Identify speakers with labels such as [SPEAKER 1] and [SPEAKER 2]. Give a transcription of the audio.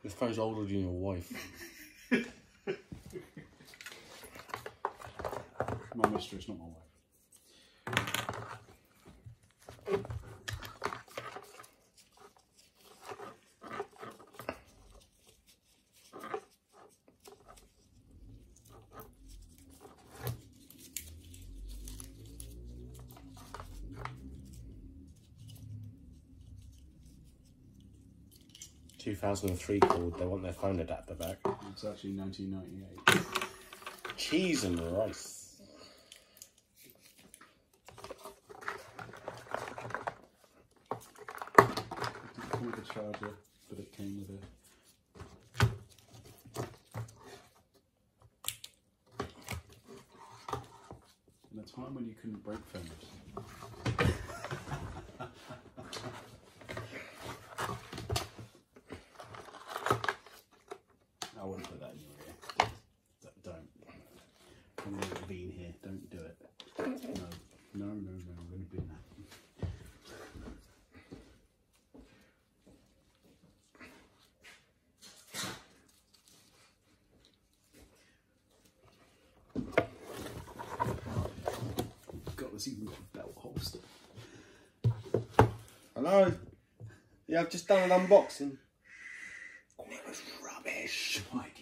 [SPEAKER 1] This phone's older than your wife.
[SPEAKER 2] My mistress, not my wife.
[SPEAKER 1] (2003) called. They want their phone adapter back.
[SPEAKER 2] It's actually 1998.
[SPEAKER 1] Cheese and rice.
[SPEAKER 2] It didn't come with a charger, but it came with a... In a time when you couldn't break phones. I wouldn't put that in your ear. Don't. I'm going to be in here. Don't do it. No. I'm going to be in that. God, it's even got a belt holster.
[SPEAKER 1] Hello? Yeah, I've just done an unboxing.
[SPEAKER 2] Oh, it was rubbish. Right.